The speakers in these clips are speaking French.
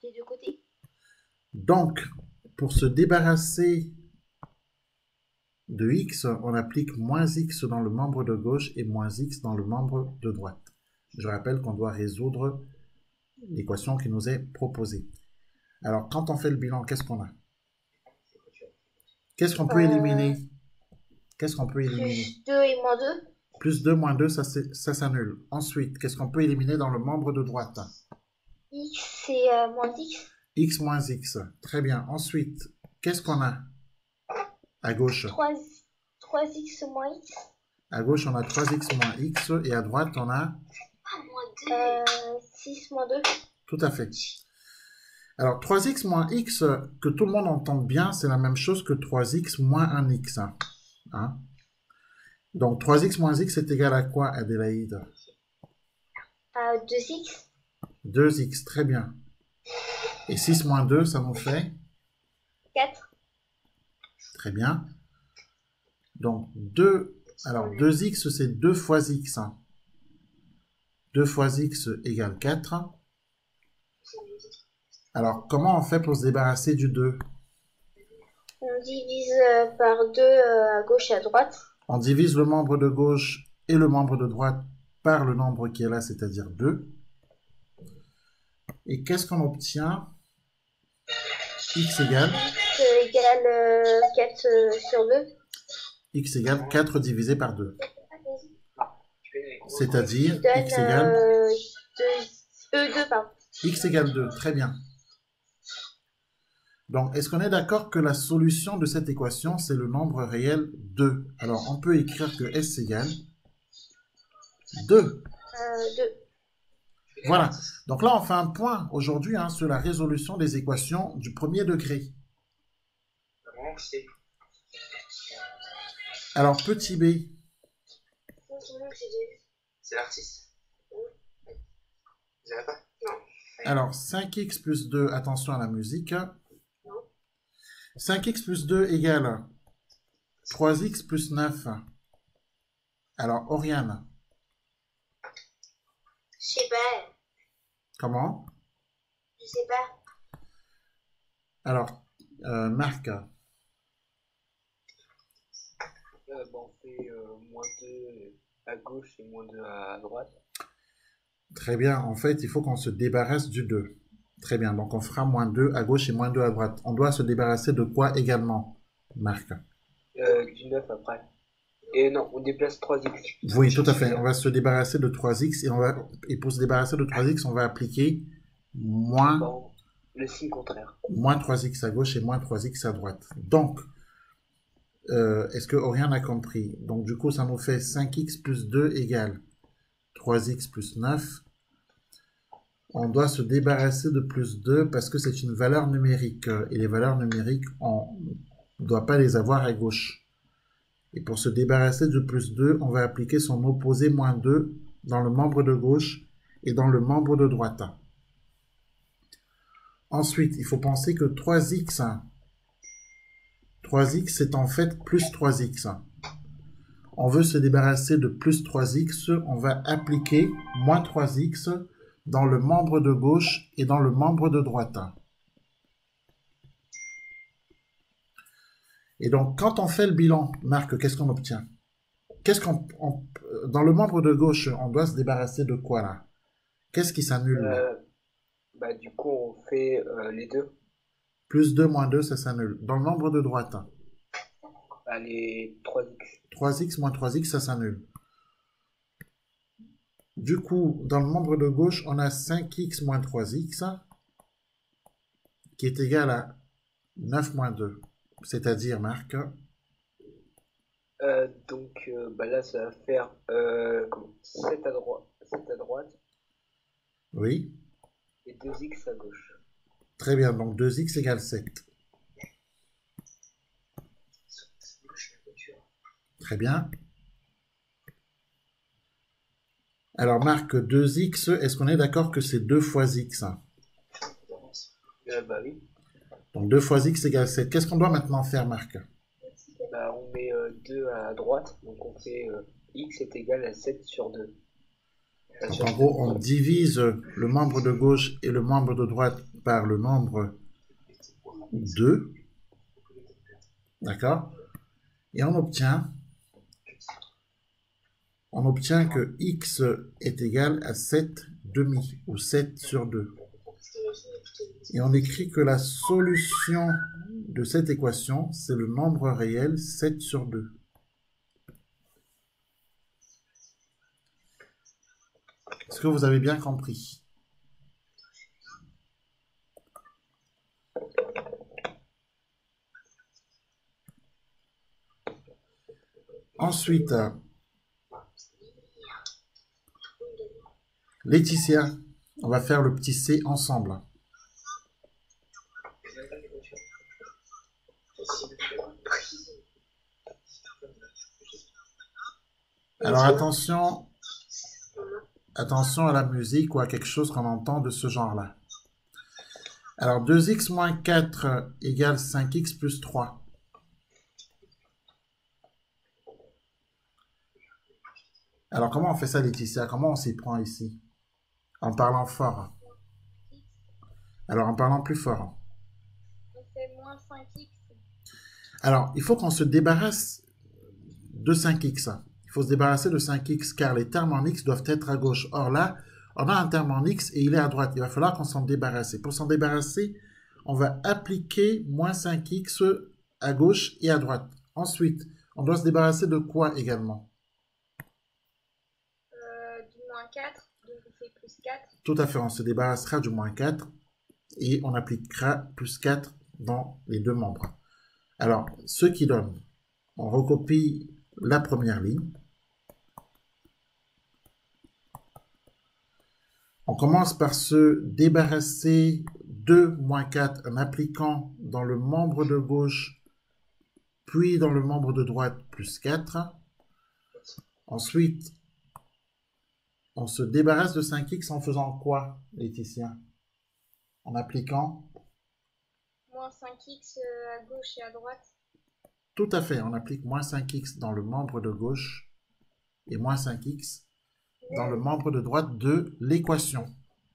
des deux côtés. Donc, pour se débarrasser de x, on applique moins x dans le membre de gauche et moins x dans le membre de droite. Je rappelle qu'on doit résoudre l'équation qui nous est proposée. Alors, quand on fait le bilan, qu'est-ce qu'on a? Qu'est-ce qu'on peut Euh, éliminer? Qu'est-ce qu'on peut éliminer? Plus 2 et moins 2. Plus 2 moins 2, ça s'annule. Ensuite, qu'est-ce qu'on peut éliminer dans le membre de droite? X c'est moins x. X moins x. Très bien. Ensuite, qu'est-ce qu'on a à gauche? 3x moins x. À gauche, on a 3x moins x et à droite, on a 6 moins 2. tout à fait. Alors, 3x moins x, que tout le monde entende bien, c'est la même chose que 3x moins 1x. Hein? Donc, 3x moins x est égal à quoi, Adélaïde? 2x. 2x, très bien. Et 6 moins 2, ça nous fait 4. très bien. Donc, 2, alors 2x, c'est 2 fois x. 2 fois x égale 4. Alors, comment on fait pour se débarrasser du 2? On divise par 2 à gauche et à droite. On divise le membre de gauche et le membre de droite par le nombre qui est là, c'est-à-dire 2. Et qu'est-ce qu'on obtient? X égale X égale 4 sur 2. x égale 4 divisé par 2. C'est-à-dire Donne x égale 2, pardon. x égale 2. Très bien. Donc, est-ce qu'on est d'accord que la solution de cette équation, c'est le nombre réel 2? Alors, on peut écrire que S égale 2. 2. Voilà. Donc là, on fait un point aujourd'hui sur la résolution des équations du premier degré. Alors, petit b. C'est l'artiste. Vous n'avez pas? Non. Alors, 5x plus 2, attention à la musique. 5x plus 2 égale 3x plus 9. Alors, Oriane. Je sais pas. Comment? Je sais pas. Alors, Marc. On fait moins 2 à gauche et moins 2 à droite. Très bien. En fait, il faut qu'on se débarrasse du 2. Très bien. Donc, on fera moins 2 à gauche et moins 2 à droite. On doit se débarrasser de quoi également, Marc? Du 9 après. Et non, on déplace 3x. Oui, tout à fait. On va se débarrasser de 3x et pour se débarrasser de 3x, on va appliquer moins, le signe contraire. moins 3x à gauche et moins 3x à droite. Donc, est-ce que Oriane a compris? Donc, du coup, ça nous fait 5x plus 2 égale 3x plus 9. On doit se débarrasser de plus 2 parce que c'est une valeur numérique. Et les valeurs numériques, on ne doit pas les avoir à gauche. Et pour se débarrasser de plus 2, on va appliquer son opposé moins 2 dans le membre de gauche et dans le membre de droite. Ensuite, il faut penser que 3x, 3x c'est en fait plus 3x. On veut se débarrasser de plus 3x, on va appliquer moins 3x dans le membre de gauche et dans le membre de droite. Et donc, quand on fait le bilan, Marc, qu'est-ce qu'on obtient? Dans le membre de gauche, on doit se débarrasser de quoi là? Qu'est-ce qui s'annule? Du coup, on fait les deux. Plus 2 moins 2, ça s'annule. Dans le membre de droite, les 3x. 3x moins 3x, ça s'annule. Du coup, dans le membre de gauche, on a 5x moins 3x qui est égal à 9 moins 2. C'est-à-dire, Marc? Là, ça va faire 7 à droite. 7 à droite. Oui. Et 2x à gauche. Très bien, donc 2x égale 7. Très bien. Alors Marc, 2x, est-ce qu'on est d'accord que c'est 2 fois x? Oui. Donc 2 fois x égale 7. Qu'est-ce qu'on doit maintenant faire, Marc? On met 2 à droite, donc on fait x est égal à 7 sur 2. Donc en gros, on divise le membre de gauche et le membre de droite par le nombre 2. D'accord? Et on obtient que x est égal à 7 demi, ou 7 sur 2. Et on écrit que la solution de cette équation, c'est le nombre réel 7 sur 2. Est-ce que vous avez bien compris? Ensuite, Laetitia, on va faire le petit C ensemble. Alors attention à la musique ou à quelque chose qu'on entend de ce genre-là. Alors 2x moins 4 égale 5x plus 3. Alors comment on fait ça, Laetitia? Comment on s'y prend ici? En parlant fort. Alors en parlant plus fort. On fait moins 5x. Alors il faut qu'on se débarrasse de 5x. Il faut se débarrasser de 5x car les termes en x doivent être à gauche. Or là, on a un terme en x et il est à droite. Il va falloir qu'on s'en débarrasse. Et pour s'en débarrasser, on va appliquer moins 5x à gauche et à droite. Ensuite, on doit se débarrasser de quoi également? Du moins 4, donc on fait plus 4. Tout à fait, on se débarrassera du moins 4 et on appliquera plus 4 dans les deux membres. Alors, ce qui donne, on recopie la première ligne. On commence par se débarrasser de moins 4 en appliquant dans le membre de gauche, puis dans le membre de droite plus 4. Ensuite, on se débarrasse de 5x en faisant quoi, Laetitia? En appliquant Moins 5x à gauche et à droite. Tout à fait, on applique moins 5x dans le membre de gauche et moins 5x dans le membre de droite de l'équation.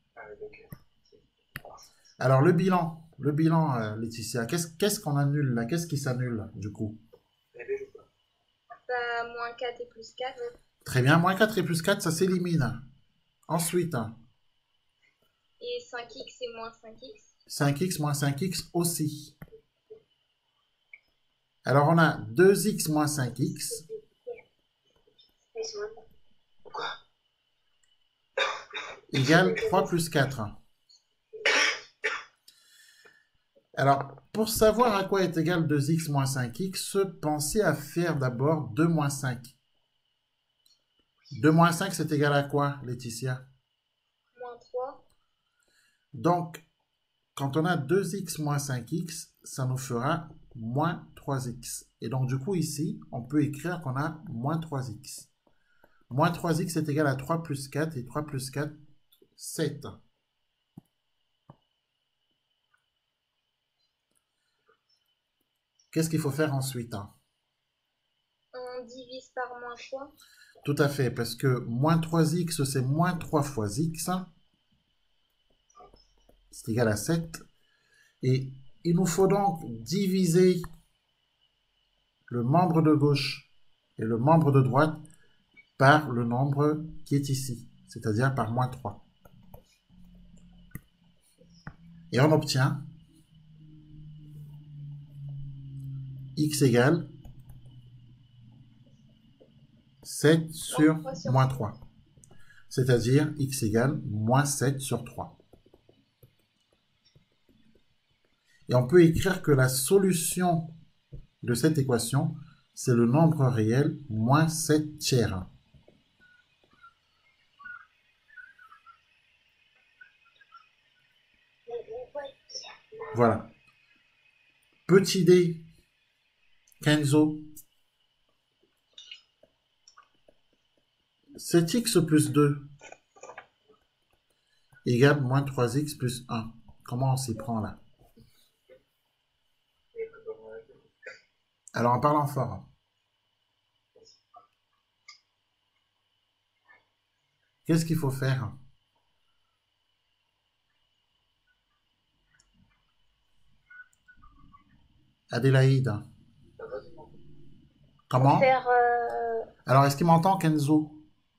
Alors le bilan, Laetitia, qu'est-ce qu'on annule là? Qu'est-ce qui s'annule du coup? Bah, moins 4 et plus 4. Très bien, moins 4 et plus 4, ça s'élimine. Ensuite, Et 5x et moins 5x. 5x moins 5x aussi. Alors on a 2x moins 5x. Égale 3 plus 4. Alors, pour savoir à quoi est égal 2x moins 5x, pensez à faire d'abord 2 moins 5. 2 moins 5, c'est égal à quoi, Laetitia? Moins 3. Donc, quand on a 2x moins 5x, ça nous fera moins 3x. Et donc, du coup, ici, on peut écrire qu'on a moins 3x. Moins 3x est égal à 3 plus 4, et 3 plus 4, 7. Qu'est-ce qu'il faut faire ensuite? On divise par moins 3. Tout à fait, parce que moins 3x, c'est moins 3 fois x. C'est égal à 7. Et il nous faut donc diviser le membre de gauche et le membre de droite par le nombre qui est ici, c'est-à-dire par moins 3. Et on obtient x égale 7 sur moins 3. C'est-à-dire x égale moins 7 sur 3. Et on peut écrire que la solution de cette équation, c'est le nombre réel moins 7 tiers. Voilà. Petit d, Kenzo. 7x plus 2 égale moins 3x plus 1. Comment on s'y prend là? Alors en parlant fort. Qu'est-ce qu'il faut faire? Adélaïde. Pour Comment? faire Alors, est-ce qu'il m'entend, Kenzo?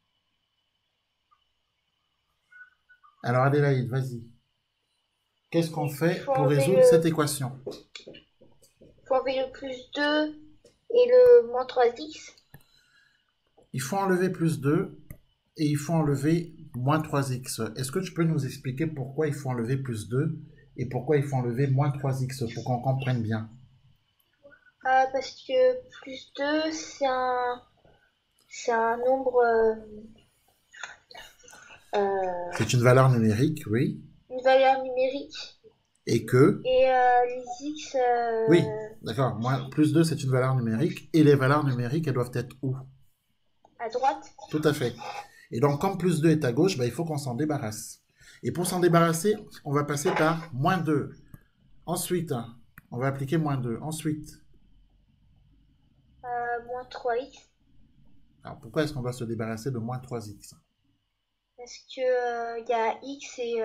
Alors, Adélaïde, vas-y. Qu'est-ce qu'on il fait faut pour enlever résoudre cette équation? le plus 2 et le moins 3x. Il faut enlever plus 2 et il faut enlever moins 3x. Est-ce que tu peux nous expliquer pourquoi il faut enlever plus 2 et pourquoi il faut enlever moins 3x pour qu'on comprenne bien? Parce que plus 2 c'est un nombre, C'est une valeur numérique, oui. une valeur numérique. Et que? Et les x, Oui, d'accord. Plus 2, c'est une valeur numérique. Et les valeurs numériques, elles doivent être où? à droite. Tout à fait. Et donc, comme plus 2 est à gauche, bah, il faut qu'on s'en débarrasse. Et pour s'en débarrasser, on va passer par moins 2. Ensuite, on va appliquer moins 2. Ensuite, Moins 3x. alors pourquoi est-ce qu'on doit se débarrasser de moins 3x? Parce que il y a x et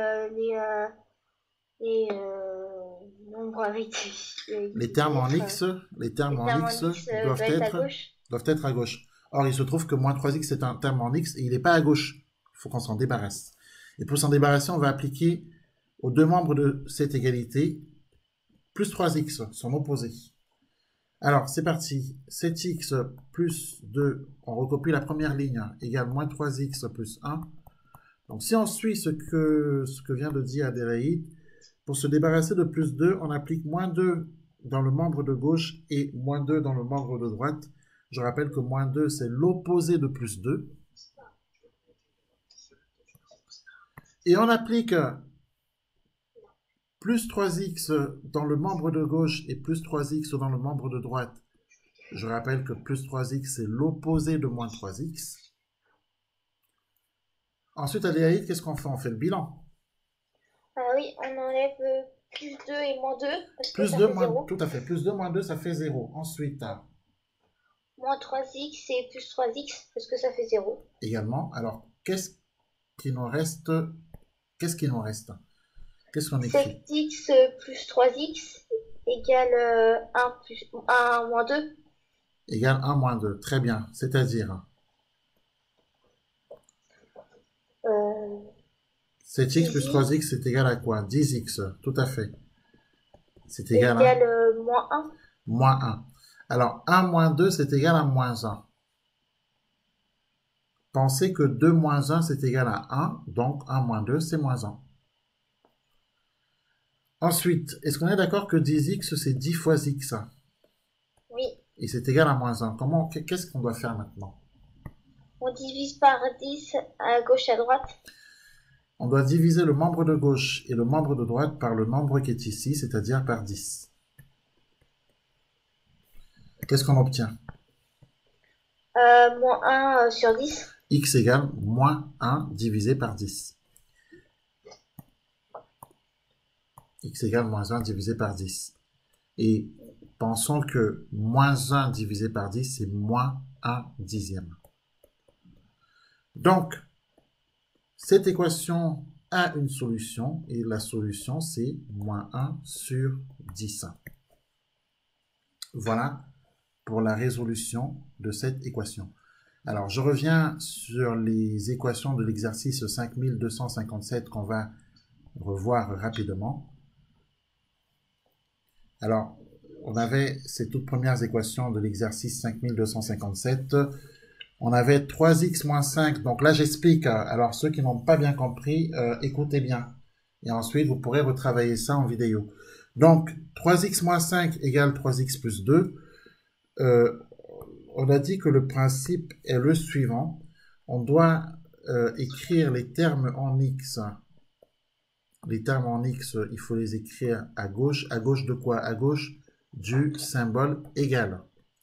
les nombres avec Les termes en x, les termes en x doivent doivent être à gauche. à gauche. Or, il se trouve que moins 3x c'est un terme en x et il n'est pas à gauche. Il faut qu'on s'en débarrasse. Et pour s'en débarrasser, on va appliquer aux deux membres de cette égalité plus 3x, son opposé. Alors, c'est parti. 7x plus 2, on recopie la première ligne, égale moins 3x plus 1. Donc, si on suit ce que vient de dire Adélaïde, pour se débarrasser de plus 2, on applique moins 2 dans le membre de gauche et moins 2 dans le membre de droite. Je rappelle que moins 2, c'est l'opposé de plus 2. Et on applique plus 3x dans le membre de gauche et plus 3x dans le membre de droite. Je rappelle que plus 3x, c'est l'opposé de moins 3x. Ensuite, Adélaïde, qu'est-ce qu'on fait? On fait le bilan. Ah oui, on enlève plus 2 et moins 2 parce que Plus ça 2, fait moins, 0. tout à fait. Plus 2, moins 2, ça fait 0. Ensuite, Moins 3x et plus 3x parce que ça fait 0. également, alors, qu'est-ce qui nous reste? Qu'est-ce qui nous reste? Qu'est-ce qu'on écrit? 7x plus 3x égale 1 moins 2. Égale 1 moins 2. Très bien. C'est-à-dire Euh, 7x plus 10x 3x, c'est égal à quoi? 10x. Tout à fait. C'est égal à égale moins 1. moins 1. Alors, 1 moins 2, c'est égal à moins 1. Pensez que 2 moins 1, c'est égal à 1. Donc, 1 moins 2, c'est moins 1. Ensuite, est-ce qu'on est d'accord que 10x, c'est 10 fois x? Oui. Et c'est égal à moins 1. Qu'est-ce qu'on doit faire maintenant? On divise par 10 à gauche à droite. On doit diviser le membre de gauche et le membre de droite par le nombre qui est ici, c'est-à-dire par 10. Qu'est-ce qu'on obtient? Moins 1 sur 10. X égale moins 1 divisé par 10. X égale moins 1 divisé par 10. Et pensons que moins 1 divisé par 10, c'est moins 1 dixième. Donc, cette équation a une solution, et la solution, c'est moins 1 sur 10. Voilà pour la résolution de cette équation. Alors, je reviens sur les équations de l'exercice 5257 qu'on va revoir rapidement. Alors, on avait ces toutes premières équations de l'exercice 5257. On avait 3x moins 5. Donc là, j'explique. Alors, ceux qui n'ont pas bien compris, écoutez bien. Et ensuite, vous pourrez retravailler ça en vidéo. Donc, 3x moins 5 égale 3x plus 2. On a dit que le principe est le suivant. On doit écrire les termes en x. Les termes en x, il faut les écrire à gauche. À gauche de quoi? À gauche du symbole égal.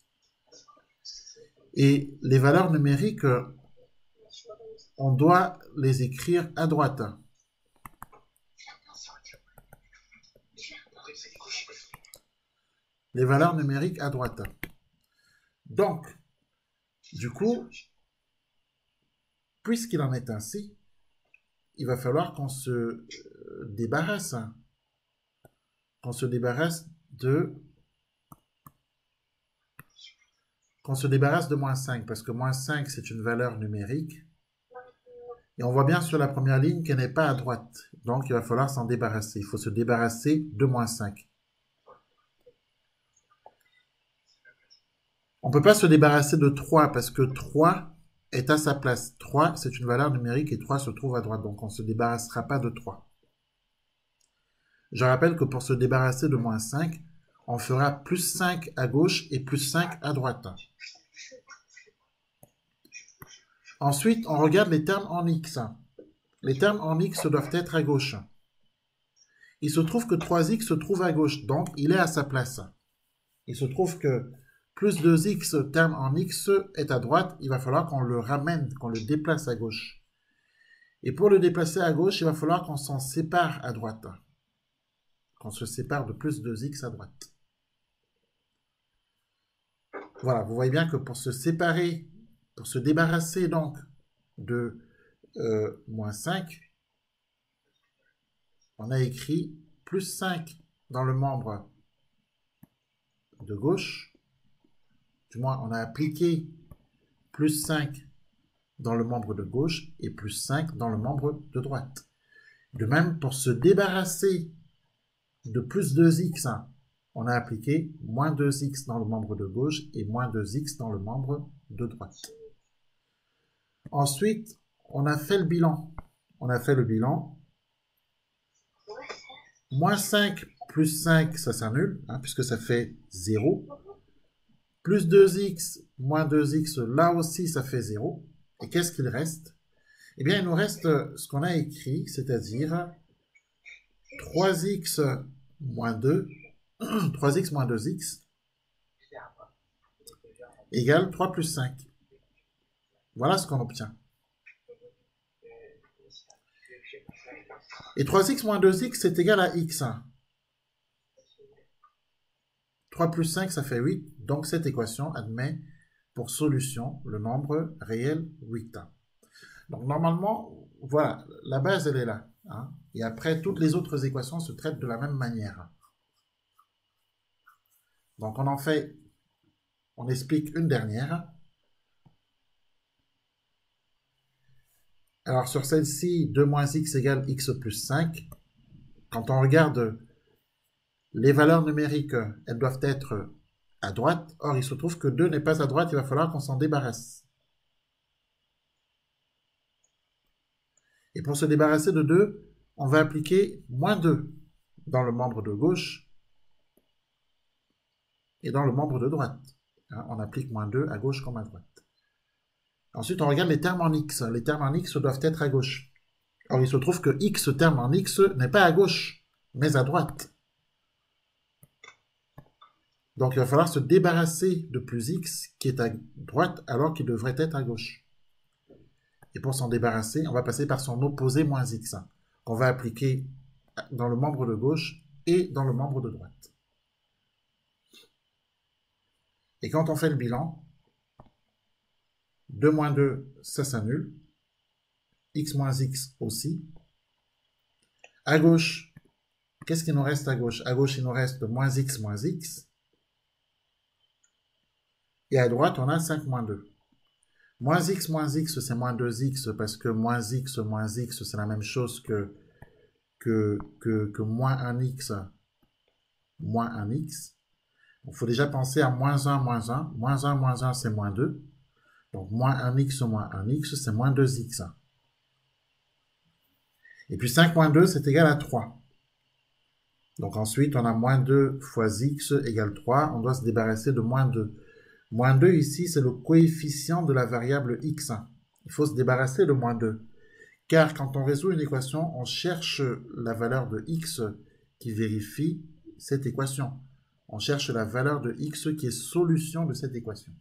Et les valeurs numériques, on doit les écrire à droite. Les valeurs numériques à droite. Donc, du coup, puisqu'il en est ainsi, il va falloir qu'on se débarrasse. Qu'on se débarrasse de moins 5, parce que moins 5, c'est une valeur numérique. Et on voit bien sur la première ligne qu'elle n'est pas à droite. Donc, il va falloir s'en débarrasser. Il faut se débarrasser de moins 5. On ne peut pas se débarrasser de 3 parce que 3 est à sa place. 3, c'est une valeur numérique et 3 se trouve à droite. Donc, on ne se débarrassera pas de 3. Je rappelle que pour se débarrasser de moins 5, on fera plus 5 à gauche et plus 5 à droite. Ensuite, on regarde les termes en X. Les termes en X doivent être à gauche. Il se trouve que 3X se trouve à gauche, donc il est à sa place. Il se trouve que plus 2X, terme en X, est à droite. Il va falloir qu'on le ramène, qu'on le déplace à gauche. Et pour le déplacer à gauche, il va falloir qu'on s'en sépare à droite. Qu'on se sépare de plus 2X à droite. Voilà, vous voyez bien que pour se séparer, pour se débarrasser donc de moins 5, on a écrit plus 5 dans le membre de gauche. Du moins, on a appliqué plus 5 dans le membre de gauche et plus 5 dans le membre de droite. De même, pour se débarrasser de plus 2x, on a appliqué moins 2x dans le membre de gauche et moins 2x dans le membre de droite. Ensuite, on a fait le bilan. On a fait le bilan. Moins 5 plus 5, ça s'annule, puisque ça fait 0. Plus 2x, moins 2x, là aussi, ça fait 0. Et qu'est-ce qu'il reste? Eh bien, il nous reste ce qu'on a écrit, c'est-à-dire 3x moins 2, 3x moins 2x, égale 3 plus 5. Voilà ce qu'on obtient. Et 3x moins 2x, c'est égal à x. 3 plus 5, ça fait 8. Donc, cette équation admet pour solution le nombre réel 8. Donc, normalement, voilà, la base, elle est là. Et après, toutes les autres équations se traitent de la même manière. Donc, on explique une dernière. Alors, sur celle-ci, 2 moins x égale x plus 5. Quand on regarde les valeurs numériques, elles doivent être à droite. Or, il se trouve que 2 n'est pas à droite, il va falloir qu'on s'en débarrasse. Et pour se débarrasser de 2, on va appliquer moins 2 dans le membre de gauche et dans le membre de droite. On applique moins 2 à gauche comme à droite. Ensuite, on regarde les termes en x. Les termes en x doivent être à gauche. Or, il se trouve que x, terme en x, n'est pas à gauche, mais à droite. Donc, il va falloir se débarrasser de plus x qui est à droite alors qu'il devrait être à gauche. Et pour s'en débarrasser, on va passer par son opposé moins x, qu'on va appliquer dans le membre de gauche et dans le membre de droite. Et quand on fait le bilan, 2 moins 2, ça s'annule. X moins x aussi. À gauche, qu'est-ce qui nous reste à gauche? À gauche, il nous reste moins x moins x. Et à droite, on a 5 moins 2. Moins x, c'est moins 2x, parce que moins x, c'est la même chose que moins 1x, moins 1x. Il faut déjà penser à moins 1, moins 1. Moins 1, c'est moins 2. Donc, moins 1x, c'est moins 2x. Et puis 5 moins 2, c'est égal à 3. Donc ensuite, on a moins 2 fois x égale 3. On doit se débarrasser de moins 2. Moins 2 ici, c'est le coefficient de la variable x. Il faut se débarrasser de moins 2. Car quand on résout une équation, on cherche la valeur de x qui vérifie cette équation. On cherche la valeur de x qui est solution de cette équation.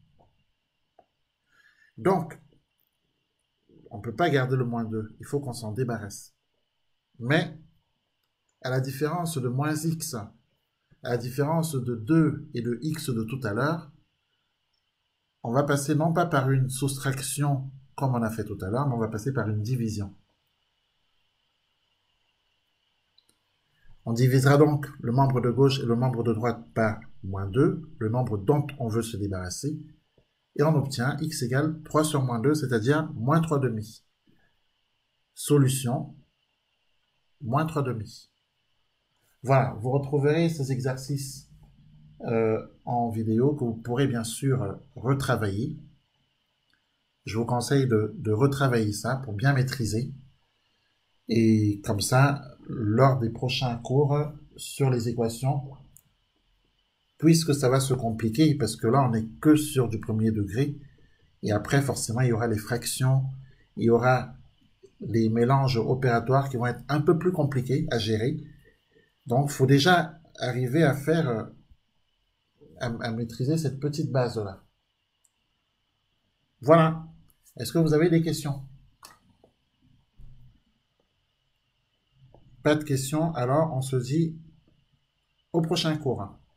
Donc, on ne peut pas garder le moins 2. Il faut qu'on s'en débarrasse. Mais, à la différence de moins x, à la différence de 2 et de x de tout à l'heure, on va passer non pas par une soustraction comme on a fait tout à l'heure, mais on va passer par une division. On divisera donc le membre de gauche et le membre de droite par moins 2, le nombre dont on veut se débarrasser, et on obtient x égale 3 sur moins 2, c'est-à-dire moins 3 demi. Solution, moins 3 demi. Voilà, vous retrouverez ces exercices en vidéo que vous pourrez bien sûr retravailler. Je vous conseille de retravailler ça pour bien maîtriser. Et comme ça, lors des prochains cours sur les équations, puisque ça va se compliquer, parce que là, on n'est que sur du premier degré, et après, forcément, il y aura les fractions, il y aura les mélanges opératoires qui vont être un peu plus compliqués à gérer. Donc, il faut déjà arriver à faire, à maîtriser cette petite base-là. Voilà. Est-ce que vous avez des questions? Pas de questions, alors on se dit au prochain cours.